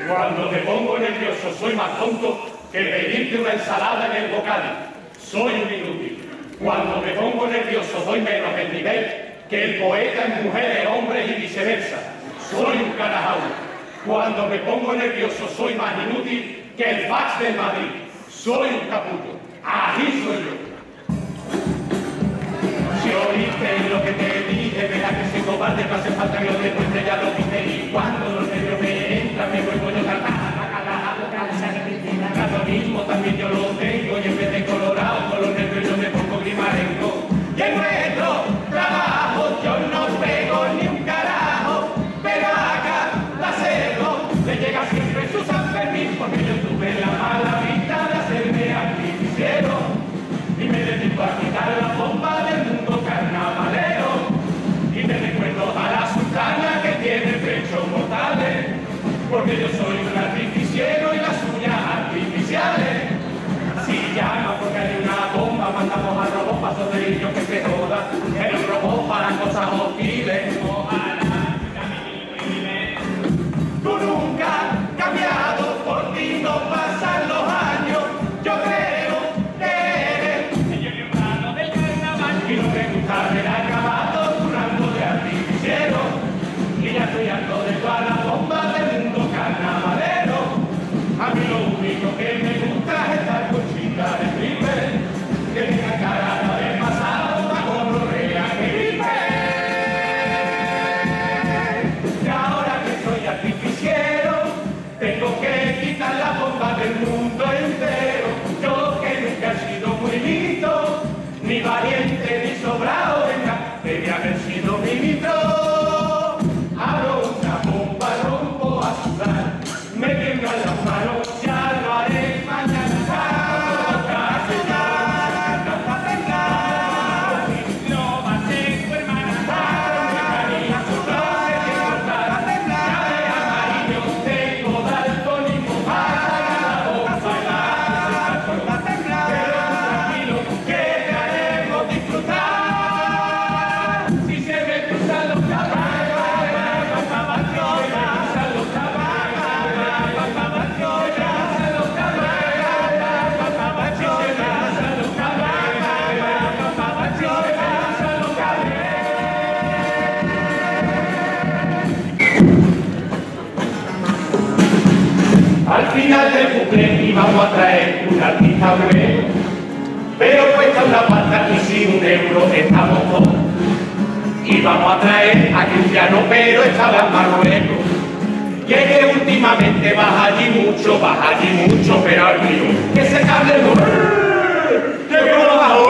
Cuando me pongo nervioso soy más tonto que pedirte una ensalada en el bocal. Soy un inútil. Cuando me pongo nervioso doy menos el nivel que el poeta en mujeres, hombres y viceversa. Soy un carajao. Cuando me pongo nervioso soy más inútil que el fax del Madrid. Soy un capullo. Así soy yo. Si oíste lo que te dije, verás que soy cobarde, no hace falta que lo demuestre, ya lo viste. Y cuando los nervios me entran, me vuelvo yo lo mismo también yo lo tengo, y en vez de colorado con los nervios yo me pongo grimarenco. Y en nuestro trabajo yo no pego ni un carajo, pero acá la cero le llega siempre su San Fermín, porque yo tuve la mala vista de hacerme artificiero y me dedico a quitar la bomba del mundo carnavalero. Y me recuerdo a la sultana que tiene pechos mortales, porque yo soy un artificiero y las uñas artificiales. Si llama porque hay una bomba, mandamos al robot para sobrevivir que se joda. El robot para cosas hostiles. Ojalá tú nunca has cambiado, por ti no pasan los años. Yo creo que eres el hermano del carnaval y no me gusta ver acabado curando de artificiero. Y ya estoy harto de toda la bomba del mundo carnavalero. A mí lo único que me gusta es estar con chicas de stripper que tengan cara de pasado para gonorrea que gripe. Y ahora que soy artificiero tengo que quitar la bomba del mundo entero. Yo que nunca he sido muy listo, ni valiente ni sobrado, venga, debe haber sido ministro. Abro una bomba, rompo a sudar, me tiemblan las manos, ya lo haré mañana. No va a ser tu hermana, ya de amarillo tengo daltónico para la bomba, pero tranquilo que te haremos disfrutar. Si se me cruzan los caballos, al final del bucle íbamos a traer un artista bueno, pero cuesta una pasta y sin un euro estamos todos. Íbamos a traer a Cristiano, pero estaba en Marruecos. Y es que últimamente baja allí mucho, pero al mío, que se cable que como bajo.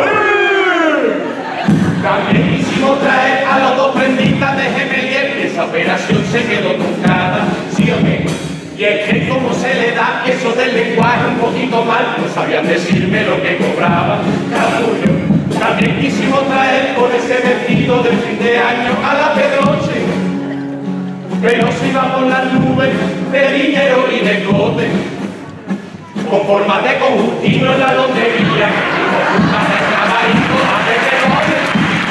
También quisimos traer a los dos prenditas de Gemelier, y esa operación se quedó truncada, ¿sí o qué? Y es que como se le da eso del lenguaje un poquito mal, no sabían decirme lo que cobraba, capullo. También quisimos traer con ese vestido del fin de año a la Pedroche, pero se iba por las nubes de dinero y de cote, con forma de conjuntivo en la lotería, con forma de trabajito a de cote.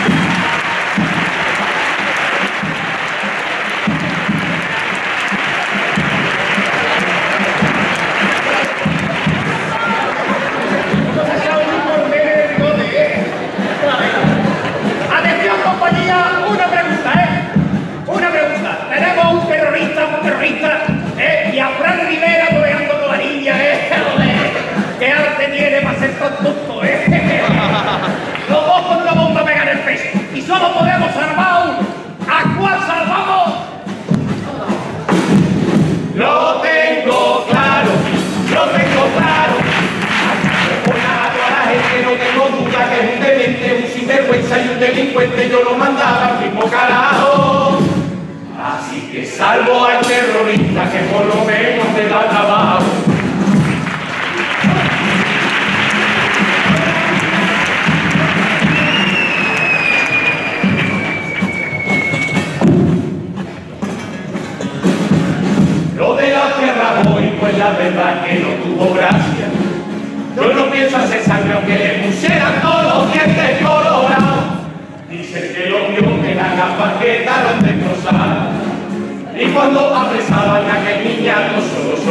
Atención, compañía, una pregunta. Tenemos un terrorista, y a Fran Rivera toreando con la niña, ¿qué arte tiene para ser tan tonto, Los dos con una bomba pegan el pecho, y solo podemos salvar a uno. ¿A cuál salvamos? Lo tengo claro. No tengo duda que es un demente, un sinvergüenza y un delincuente, yo lo mandaba al mismo carajo. Así que salvo al terrorista que por lo menos me da trabajo. Lo de la tierra hoy, pues la verdad que no tuvo gracia. Yo no pienso hacer sangre aunque le pusieran todos los dientes colorados. Dicen que lo vio que las gafas quedaron destrozadas. Y cuando apresaban a aquel niñato solo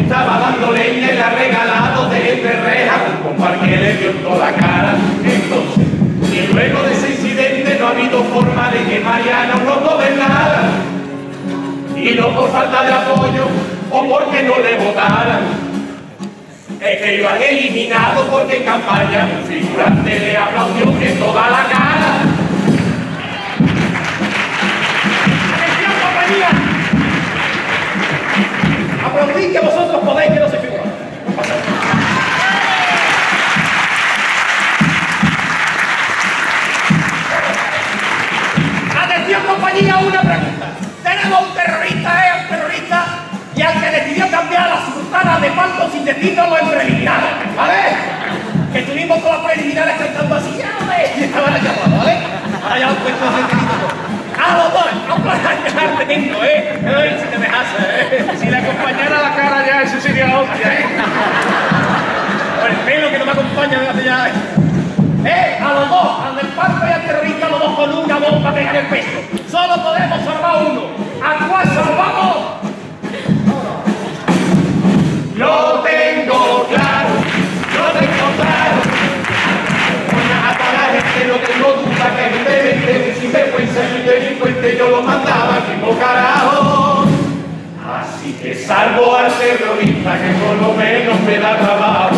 estaba dando leña y le ha regalado de reja un compadre que le dio toda la cara. Entonces, y luego de ese incidente no ha habido forma de que Mariano no gobernara. Y no por falta de apoyo o porque no le votaran. Es que lo han eliminado porque en campaña un figurante le aplaudió en toda la cara. ¡Atención, compañía! Aplaudid que vosotros podéis, que no se figuran. No pasa nada. Atención, compañía, una pregunta. Tenemos un terrorista, un terrorista, y al que decidió cambiar las sultanas de palco sin decirlo en preliminares, ¿vale? Que tuvimos todas las preliminares cantando así, ¿vale? Y estaban llamados, ¿vale? Ahora ya os cuento ese a los dos, no para llegar tengo, Ay, si te dejase, Si le acompañara la cara ya, eso sería la hostia, Por el pelo que no me acompaña desde hace ya, A los dos, al del palco y al terrorista, los dos con una bomba que gane el peso. Solo podemos salvar uno. ¿A cuál salvamos? Lo tengo claro, a toda la gente no tengo duda que evidentemente sin vergüenza y delincuente yo lo mandaba al mismo carajo. Así que salvo al terrorista que por lo menos me da trabajo.